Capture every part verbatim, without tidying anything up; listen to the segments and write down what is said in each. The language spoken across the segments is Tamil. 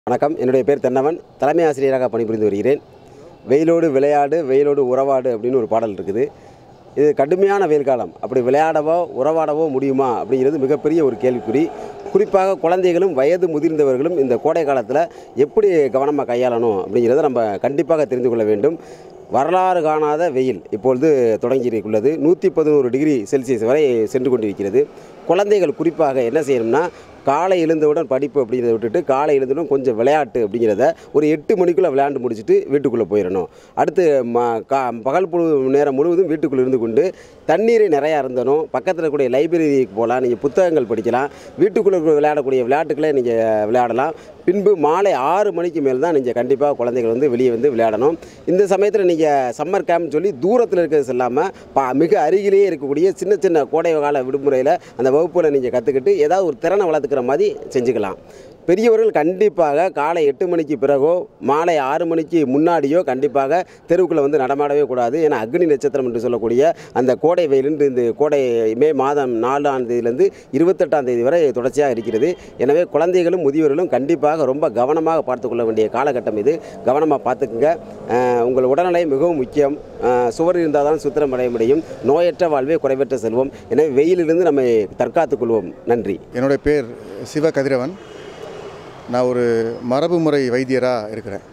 வணக்கம். என்னுடைய பேர் தென்னவன். தலைமை ஆசிரியராக பணிபுரிந்து வருகிறேன். வெயிலோடு விளையாடு, வெயிலோடு உறவாடு அப்படின்னு ஒரு பாடல் இருக்குது. இது கடுமையான வெயில் காலம். அப்படி விளையாடவோ உறவாடவோ முடியுமா அப்படிங்கிறது மிகப்பெரிய ஒரு கேள்விக்குறி. குறிப்பாக குழந்தைகளும் வயது முதிர்ந்தவர்களும் இந்த கோடை காலத்தில் எப்படி கவனமாக கையாளணும் அப்படிங்கிறத நம்ம கண்டிப்பாக தெரிந்து கொள்ள வேண்டும். வரலாறு காணாத வெயில் இப்பொழுது தொடங்கியுள்ளது. நூற்றி பதினோரு டிகிரி செல்சியஸ் வரை சென்று கொண்டிருக்கிறது. குழந்தைகள் குறிப்பாக என்ன செய்யணும்னா, காலை எழுந்தவுடன் படிப்பு அப்படிங்கிறத விட்டுட்டு காலை எழுந்தவுடன் கொஞ்சம் விளையாட்டு அப்படிங்கிறத ஒரு எட்டு மணிக்குள்ளே விளையாண்டு முடிச்சுட்டு வீட்டுக்குள்ளே போயிடணும். அடுத்து ம கா பகல் பொழு நேரம் முழுவதும் வீட்டுக்குள்ளே இருந்து கொண்டு தண்ணீரை நிறையா இருந்தணும். பக்கத்தில் இருக்கக்கூடிய லைப்ரரிக்கு போகலாம், நீங்கள் புத்தகங்கள் படிக்கலாம், வீட்டுக்குள்ளே விளையாடக்கூடிய விளையாட்டுக்களை நீங்கள் விளையாடலாம். பின்பு மாலை ஆறு மணிக்கு மேல் தான் நீங்கள் கண்டிப்பாக குழந்தைகள் வந்து வெளியே வந்து விளையாடணும். இந்த சமயத்தில் நீங்கள் சம்மர் கேம்ப்னு சொல்லி தூரத்தில் இருக்கிறது இல்லாமல் பா மிக அருகிலேயே இருக்கக்கூடிய சின்ன சின்ன கோடை கால விடுமுறையில் அந்த வகுப்பில் நீங்கள் கற்றுக்கிட்டு ஏதாவது ஒரு திறனை வளர்த்துக்கிற மாதிரி செஞ்சுக்கலாம். பெரியவர்கள் கண்டிப்பாக காலை எட்டு மணிக்கு பிறகோ மாலை ஆறு மணிக்கு முன்னாடியோ கண்டிப்பாக தெருவுக்குள்ளே வந்து நடமாடவே கூடாது. ஏன்னா அக்னி நட்சத்திரம் என்று சொல்லக்கூடிய அந்த கோடை வெயிலின்று இந்த கோடை மே மாதம் நாலாம் தேதியிலேருந்து இருபத்தெட்டாம் தேதி வரை தொடர்ச்சியாக இருக்கிறது. எனவே குழந்தைகளும் முதியவர்களும் கண்டிப்பாக ரொம்ப கவனமாக பார்த்துக்கொள்ள வேண்டிய காலகட்டம் இது. கவனமாக பார்த்துக்குங்க. உங்கள் உடல்நிலை மிகவும் முக்கியம். சுவர் இருந்தால் தான் சுத்திரம் அடைய முடியும். நோயற்ற வாழ்வே குறைவற்ற செல்வம். எனவே வெயிலிலிருந்து நம்மை தற்காத்துக் கொள்வோம். நன்றி. என்னுடைய பேர் சிவ கதிரவன். நான் ஒரு மரபு முறை வைத்தியராக இருக்கிறேன்.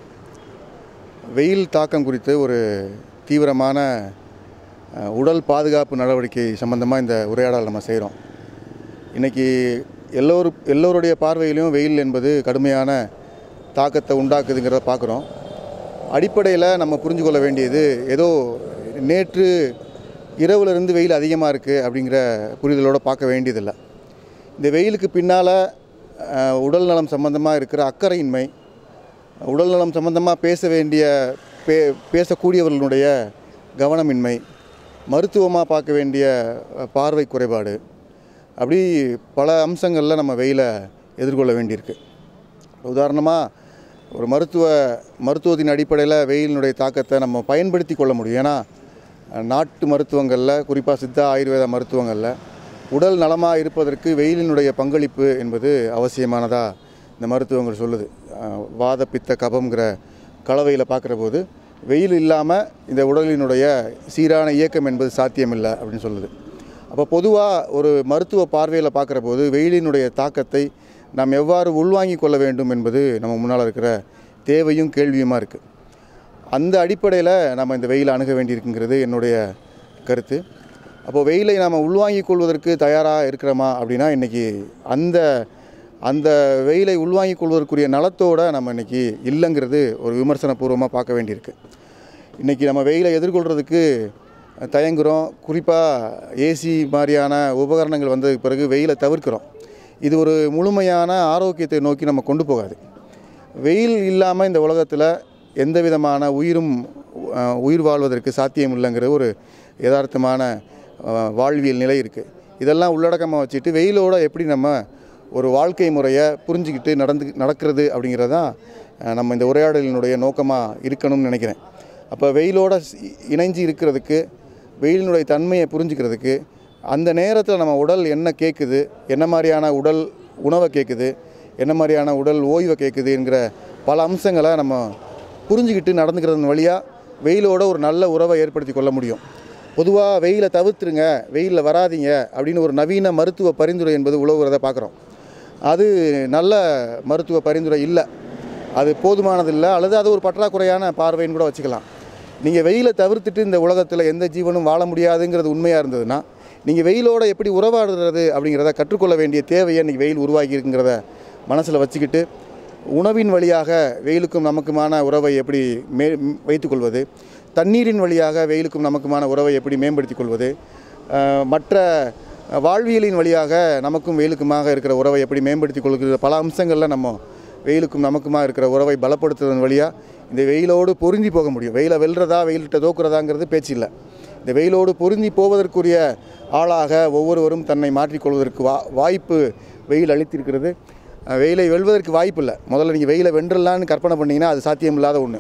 வெயில் தாக்கம் குறித்து ஒரு தீவிரமான உடல் பாதுகாப்பு நடவடிக்கை சம்பந்தமாக இந்த உரையாடல் நம்ம செய்கிறோம். இன்றைக்கி எல்லோரும் எல்லோருடைய பார்வையிலையும் வெயில் என்பது கடுமையான தாக்கத்தை உண்டாக்குதுங்கிறத பார்க்குறோம். அடிப்படையில் நம்ம புரிஞ்சு கொள்ள வேண்டியது, ஏதோ நேற்று இரவுலேருந்து வெயில் அதிகமாக இருக்குது அப்படிங்கிற புரிதலோடு பார்க்க வேண்டியதில்லை. இந்த வெயிலுக்கு பின்னால் உடல் நலம் சம்பந்தமாக இருக்கிற அக்கறையின்மை, உடல் நலம் சம்பந்தமாக பேச வேண்டிய பே பேசக்கூடியவர்களுடைய கவனமின்மை, மருத்துவமாக பார்க்க வேண்டிய பார்வை குறைபாடு, அப்படி பல அம்சங்களில் நம்ம வெயிலை எதிர்கொள்ள வேண்டியிருக்கு. உதாரணமாக ஒரு மருத்துவ மருத்துவத்தின் அடிப்படையில் வெயிலினுடைய தாக்கத்தை நம்ம பயன்படுத்தி கொள்ள முடியும். ஏன்னா நாட்டு மருத்துவங்களில், குறிப்பாக சித்தா ஆயுர்வேத மருத்துவங்களில் உடல் நலமாக இருப்பதற்கு வெயிலினுடைய பங்களிப்பு என்பது அவசியமானதாக இந்த மருத்துவங்கள் சொல்லுது. வாத பித்த கபம்ங்கிற கலவையில் பார்க்குற போது வெயில் இல்லாமல் இந்த உடலினுடைய சீரான இயக்கம் என்பது சாத்தியமில்லை அப்படின்னு சொல்லுது. அப்போ பொதுவாக ஒரு மருத்துவ பார்வையில் பார்க்குற போது வெயிலினுடைய தாக்கத்தை நாம் எவ்வாறு உள்வாங்கி கொள்ள வேண்டும் என்பது நம்ம முன்னால் இருக்கிற தேவையும் கேள்வியுமாக இருக்குது. அந்த அடிப்படையில் நம்ம இந்த வெயிலை அணுக வேண்டியிருக்குங்கிறது என்னுடைய கருத்து. அப்போது வெயிலை நாம் உள்வாங்கிக் கொள்வதற்கு தயாராக இருக்கிறோமா அப்படின்னா, இன்றைக்கி அந்த அந்த வெயிலை உள்வாங்கிக் கொள்வதற்குரிய நலத்தோடு நம்ம இன்றைக்கி இல்லைங்கிறது ஒரு விமர்சனபூர்வமாக பார்க்க வேண்டியிருக்கு. இன்றைக்கி நம்ம வெயிலை எதிர்கொள்கிறதுக்கு தயங்குகிறோம். குறிப்பாக ஏசி மாதிரியான உபகரணங்கள் வந்ததுக்கு பிறகு வெயிலை தவிர்க்கிறோம். இது ஒரு முழுமையான ஆரோக்கியத்தை நோக்கி நம்ம கொண்டு போகாது. வெயில் இல்லாமல் இந்த உலகத்தில் எந்த விதமான உயிரும் உயிர் வாழ்வதற்கு சாத்தியம் இல்லைங்கிற ஒரு யதார்த்தமான வாழ்வியல் நிலை இருக்குது. இதெல்லாம் உள்ளடக்கமாக வச்சுட்டு வெயிலோடு எப்படி நம்ம ஒரு வாழ்க்கை முறையை புரிஞ்சுக்கிட்டு நடந்து நடக்கிறது அப்படிங்கிறது தான் நம்ம இந்த உரையாடலினுடைய நோக்கமாக இருக்கணும்னு நினைக்கிறேன். அப்போ வெயிலோடு இணைஞ்சு இருக்கிறதுக்கு, வெயிலினுடைய தன்மையை புரிஞ்சுக்கிறதுக்கு, அந்த நேரத்தில் நம்ம உடல் என்ன கேட்குது, என்ன மாதிரியான உடல் உணவை கேட்குது, என்ன மாதிரியான உடல் ஓய்வை கேட்குதுங்கிற பல அம்சங்களை நம்ம புரிஞ்சுக்கிட்டு நடந்துக்கிறதன் வழியாக வெயிலோட ஒரு நல்ல உறவை ஏற்படுத்தி கொள்ள முடியும். பொதுவாக வெயிலை தவிர்த்துருங்க, வெயிலில் வராதிங்க அப்படின்னு ஒரு நவீன மருத்துவ பரிந்துரை என்பது உலவுறதை பார்க்குறோம். அது நல்ல மருத்துவ பரிந்துரை இல்லை, அது போதுமானது இல்லை, அல்லது அது ஒரு பற்றாக்குறையான பார்வைன்னு கூட வச்சுக்கலாம். நீங்கள் வெயிலை தவிர்த்துட்டு இந்த உலகத்தில் எந்த ஜீவனும் வாழ முடியாதுங்கிறது உண்மையாக இருந்ததுன்னா, நீங்கள் வெயிலோடு எப்படி உறவாடுறது அப்படிங்கிறத கற்றுக்கொள்ள வேண்டிய தேவையை இன்றைக்கி வெயில் உருவாக்கி இருக்குங்கிறத மனசில் வச்சுக்கிட்டு, உணவின் வழியாக வெயிலுக்கும் நமக்குமான உறவை எப்படி மே வைத்துக்கொள்வது, தண்ணீரின் வழியாக வெயிலுக்கும் நமக்குமான உறவை எப்படி மேம்படுத்தி கொள்வது, மற்ற வாழ்வியலின் வழியாக நமக்கும் வெயிலுக்குமாக இருக்கிற உறவை எப்படி மேம்படுத்தி கொள்கிற பல அம்சங்களில் நம்ம வெயிலுக்கும் நமக்குமாக இருக்கிற உறவை பலப்படுத்துவதன் வழியாக இந்த வெயிலோடு பொருந்தி போக முடியும். வெயிலை வெல்றதா வெயிலிட்ட தோக்குறதாங்கிறது பேச்சு இல்லை. இந்த வெயிலோடு பொருந்தி போவதற்குரிய ஆளாக ஒவ்வொருவரும் தன்னை மாற்றிக்கொள்வதற்கு வா வாய்ப்பு வெயில் அளித்திருக்கிறது. வெயிலை வெல்வதற்கு வாய்ப்பு இல்லை. முதல்ல நீங்கள் வெயிலை வென்றலான்னு கற்பனை பண்ணிங்கன்னா அது சாத்தியமில்லாத ஒன்று.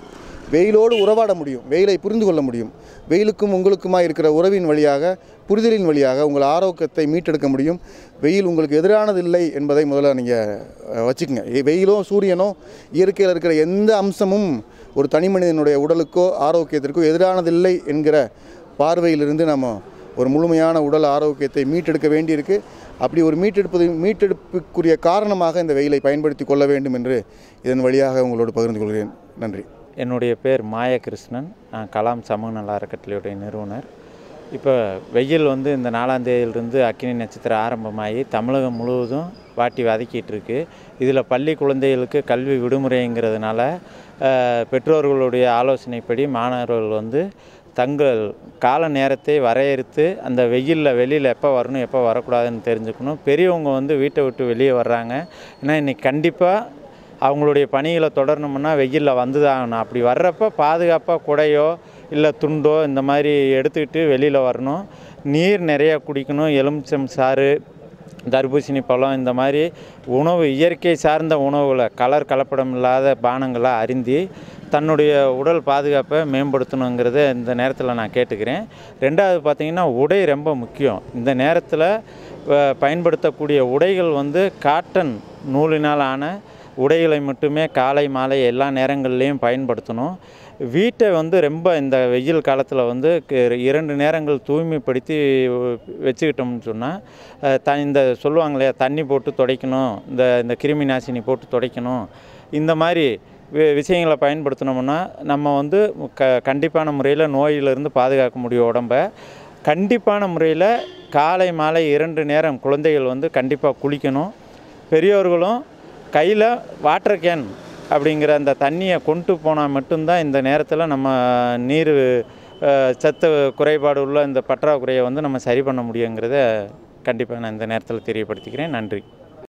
வெயிலோடு உறவாட முடியும், வெயிலை புரிந்து கொள்ள முடியும். வெயிலுக்கும் உங்களுக்குமா இருக்கிற உறவின் வழியாக, புரிதலின் வழியாக உங்கள் ஆரோக்கியத்தை மீட்டெடுக்க முடியும். வெயில் உங்களுக்கு எதிரானது இல்லை என்பதை முதல்ல நீங்கள் வச்சுக்கோங்க. வெயிலோ சூரியனோ இயற்கையில் இருக்கிற எந்த அம்சமும் ஒரு தனி மனிதனுடைய உடலுக்கோ ஆரோக்கியத்திற்கோ எதிரானதில்லை என்கிற பார்வையிலிருந்து நம்ம ஒரு முழுமையான உடல் ஆரோக்கியத்தை மீட்டெடுக்க வேண்டியிருக்கு. அப்படி ஒரு மீட்டெடுப்பது மீட்டெடுப்புக்குரிய காரணமாக இந்த வெயிலை பயன்படுத்தி கொள்ள வேண்டும் என்று இதன் வழியாக உங்களோடு பகிர்ந்து கொள்கிறேன். நன்றி. என்னுடைய பேர் மாயகிருஷ்ணன். நான் கலாம் சமூக நல அறக்கட்டளையுடைய நிறுவனர். இப்போ வெயில் வந்து இந்த நாலாம் தேதியிலிருந்து அக்கினி நட்சத்திரம் ஆரம்பமாகி தமிழகம் முழுவதும் வாட்டி வதக்கிட்டு இருக்கு. இதில் பள்ளி குழந்தைகளுக்கு கல்வி விடுமுறைங்கிறதுனால பெற்றோர்களுடைய ஆலோசனைப்படி மாணவர்கள் வந்து தங்கள் கால நேரத்தை வரையறுத்து அந்த வெயிலில் வெளியில் எப்போ வரணும் எப்போ வரக்கூடாதுன்னு தெரிஞ்சுக்கணும். பெரியவங்க வந்து வீட்டை விட்டு வெளியே வர்றாங்க. ஏன்னா இன்றைக்கி கண்டிப்பாக அவங்களுடைய பணிகளை தொடரணும்னா வெயிலில் வந்து தான் ஆகணும். அப்படி வர்றப்போ பாதுகாப்பாக குடையோ இல்லை துண்டோ இந்த மாதிரி எடுத்துக்கிட்டு வெளியில் வரணும். நீர் நிறையா குடிக்கணும். எலுமிச்சம் சாறு, தர்பூசணி பழம் இந்த மாதிரி உணவு இயற்கை சார்ந்த உணவுகளை கலர் கலப்படம் இல்லாத பானங்களை அருந்தி தன்னுடைய உடல் பாதுகாப்பை மேம்படுத்தணுங்கிறத இந்த நேரத்தில் நான் கேட்டுக்கிறேன். ரெண்டாவது பார்த்திங்கன்னா உடை ரொம்ப முக்கியம். இந்த நேரத்தில் பயன்படுத்தக்கூடிய உடைகள் வந்து காட்டன் நூலினால் ஆன உடைகளை மட்டுமே காலை மாலை எல்லா நேரங்கள்லேயும் பயன்படுத்தணும். வீட்டை வந்து ரொம்ப இந்த வெயில் காலத்தில் வந்து இரண்டு நேரங்கள் தூய்மைப்படுத்தி வச்சுக்கிட்டோம்னு சொன்னால் த இந்த சொல்லுவாங்களே தண்ணி போட்டு துடைக்கணும், இந்த இந்த கிருமி நாசினி போட்டு துடைக்கணும், இந்த மாதிரி விஷயங்களை பயன்படுத்தினோம்னா நம்ம வந்து க கண்டிப்பான முறையில் நோயிலிருந்து பாதுகாக்க முடியும் உடம்பை. கண்டிப்பான முறையில் காலை மாலை இரண்டு நேரம் குழந்தைகள் வந்து கண்டிப்பாக குளிக்கணும். பெரியோர்களும் கையில் வாட்டர் கேன் அப்படிங்கிற அந்த தண்ணியை கொண்டு போனால் மட்டும்தான் இந்த நேரத்தில் நம்ம நீர் சத்து குறைபாடு உள்ள இந்த பற்றாக்குறையை வந்து நம்ம சரி பண்ண முடியுங்கிறத கண்டிப்பாக நான் இந்த நேரத்தில் தெரியப்படுத்திக்கிறேன். நன்றி.